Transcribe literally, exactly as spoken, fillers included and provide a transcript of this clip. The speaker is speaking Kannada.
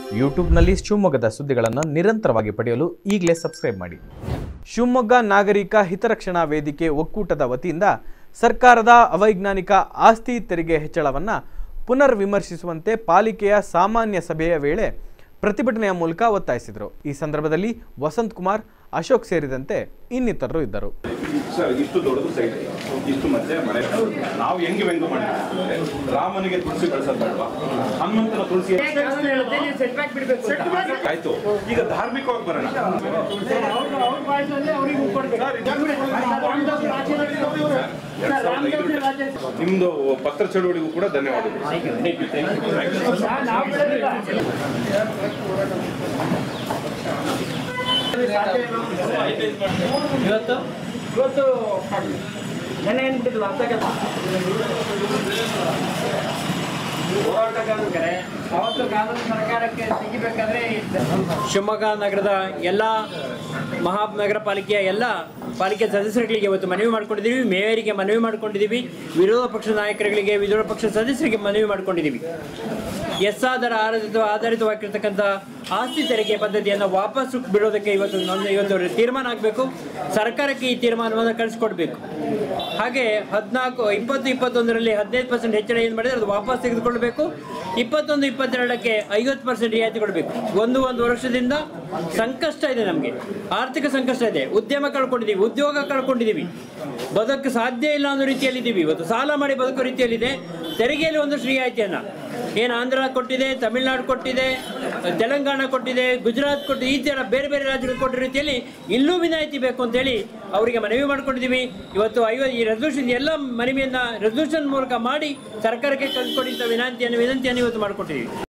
ಯೂಟ್ಯೂಬ್ನಲ್ಲಿ ಶಿವಮೊಗ್ಗದ ಸುದ್ದಿಗಳನ್ನು ನಿರಂತರವಾಗಿ ಪಡೆಯಲು ಈಗಲೇ ಸಬ್ಸ್ಕ್ರೈಬ್ ಮಾಡಿ. ಶಿವಮೊಗ್ಗ ನಾಗರಿಕ ಹಿತರಕ್ಷಣಾ ವೇದಿಕೆ ಒಕ್ಕೂಟದ ವತಿಯಿಂದ ಸರ್ಕಾರದ ಅವೈಜ್ಞಾನಿಕ ಆಸ್ತಿ ತೆರಿಗೆ ಹೆಚ್ಚಳವನ್ನು ಪುನರ್ ವಿಮರ್ಶಿಸುವಂತೆ ಪಾಲಿಕೆಯ ಸಾಮಾನ್ಯ ಸಭೆಯ ವೇಳೆ ಪ್ರತಿಭಟನೆಯ ಮೂಲಕ ಒತ್ತಾಯಿಸಿದರು. ಈ ಸಂದರ್ಭದಲ್ಲಿ ವಸಂತ್ ಕುಮಾರ್, ಅಶೋಕ್ ಸೇರಿದಂತೆ ಇನ್ನಿತರರು ಇದ್ದರು. ಸರ್, ಇಷ್ಟು ದೊಡ್ಡದು ಸೈಟ್, ಇಷ್ಟು ಮಧ್ಯೆ ಮನೆ, ನಾವು ಹೆಂಗೆ ವ್ಯಂಗ್ಯ ಮಾಡ್ತೀವಿ? ರಾಮನಿಗೆ ತುಳಸಿ ಬೆಳೆಸೋದು ಬೇಡವಾ? ಹನುಮಂತನ ತುಳಸಿ ಆಯ್ತು. ಈಗ ಧಾರ್ಮಿಕವಾಗಿ ಬರೋಣ. ನಿಮ್ದು ಪತ್ರ ಚಳುವಳಿಗೂ ಕೂಡ ಧನ್ಯವಾದಗಳು. ಇವತ್ತು ಇವತ್ತು ನೆನೆ ಏನಿಟ್ಟಿಲ್ಲ ಹೋರಾಟಗಾರರಿಗೆ ಅವತ್ತು ಕಾನೂನು ಸರ್ಕಾರಕ್ಕೆ ಸಿಗಬೇಕಾದ್ರೆ ಶಿವಮೊಗ್ಗ ನಗರದ ಎಲ್ಲ ಮಹಾನಗರ ಪಾಲಿಕೆಯ ಎಲ್ಲ ಪಾಲಿಕೆ ಸದಸ್ಯರುಗಳಿಗೆ ಇವತ್ತು ಮನವಿ ಮಾಡ್ಕೊಂಡಿದ್ದೀವಿ. ಮೇಯರಿಗೆ ಮನವಿ ಮಾಡ್ಕೊಂಡಿದ್ದೀವಿ. ವಿರೋಧ ಪಕ್ಷದ ನಾಯಕರುಗಳಿಗೆ, ವಿರೋಧ ಪಕ್ಷದ ಸದಸ್ಯರಿಗೆ ಮನವಿ ಮಾಡ್ಕೊಂಡಿದ್ದೀವಿ. ಎಸ್ ಆಧಾರ ಆಧಾರಿತ ಆಧಾರಿತವಾಗಿರ್ತಕ್ಕಂಥ ಆಸ್ತಿ ತೆರಿಗೆ ಪದ್ಧತಿಯನ್ನು ವಾಪಸ್ ಬಿಡೋದಕ್ಕೆ ಇವತ್ತು ನನ್ನ ಇವತ್ತು ತೀರ್ಮಾನ ಆಗಬೇಕು. ಸರ್ಕಾರಕ್ಕೆ ಈ ತೀರ್ಮಾನವನ್ನು ಕಳಿಸ್ಕೊಡ್ಬೇಕು. ಹಾಗೆ ಹದಿನಾಲ್ಕು ಇಪ್ಪತ್ತು ಇಪ್ಪತ್ತೊಂದರಲ್ಲಿ ಹದಿನೈದು ಪರ್ಸೆಂಟ್ ಹೆಚ್ಚಳ ಏನು ಮಾಡಿದರೆ ಅದು ವಾಪಸ್ ತೆಗೆದುಕೊಳ್ಬೇಕು. ಇಪ್ಪತ್ತೊಂದು ಇಪ್ಪತ್ತೆರಡಕ್ಕೆ ಐವತ್ತು ಪರ್ಸೆಂಟ್ ರಿಯಾಯಿತಿ ಕೊಡಬೇಕು. ಒಂದು ಒಂದು ವರ್ಷದಿಂದ ಸಂಕಷ್ಟ ಇದೆ, ನಮಗೆ ಆರ್ಥಿಕ ಸಂಕಷ್ಟ ಇದೆ, ಉದ್ಯಮ ಕಳ್ಕೊಂಡಿದ್ದೀವಿ, ಉದ್ಯೋಗ ಕಳ್ಕೊಂಡಿದ್ದೀವಿ, ಬದುಕು ಸಾಧ್ಯ ಇಲ್ಲ ಅನ್ನೋ ರೀತಿಯಲ್ಲಿದ್ದೀವಿ. ಇವತ್ತು ಸಾಲ ಮಾಡಿ ಬದುಕೋ ರೀತಿಯಲ್ಲಿದೆ. ತೆರಿಗೆಯಲ್ಲಿ ಒಂದಷ್ಟು ರಿಯಾಯಿತಿಯನ್ನು ಏನು ಆಂಧ್ರ ಕೊಟ್ಟಿದೆ, ತಮಿಳುನಾಡು ಕೊಟ್ಟಿದೆ, ತೆಲಂಗಾಣ ಕೊಟ್ಟಿದೆ, ಗುಜರಾತ್ ಕೊಟ್ಟಿದೆ, ಈ ಥರ ಬೇರೆ ಬೇರೆ ರಾಜ್ಯಗಳು ಕೊಟ್ಟಿರೋ ರೀತಿಯಲ್ಲಿ ಇಲ್ಲೂ ವಿನಾಯಿತಿ ಬೇಕು ಅಂತೇಳಿ ಅವರಿಗೆ ಮನವಿ ಮಾಡ್ಕೊಂಡಿದ್ದೀವಿ. ಇವತ್ತು ಐವತ್ತು ಈ ರೆಸಲ್ಯೂಷನ್ ಎಲ್ಲ ಮನವಿಯನ್ನು ರೆಸಲ್ಯೂಷನ್ ಮೂಲಕ ಮಾಡಿ ಸರ್ಕಾರಕ್ಕೆ ಕಳಿಸ್ಕೊಟ್ಟಿದ್ದ ವಿನಂತಿಯನ್ನು ವಿನಂತಿಯನ್ನು ಇವತ್ತು ಮಾಡಿಕೊಟ್ಟಿದ್ದೀವಿ.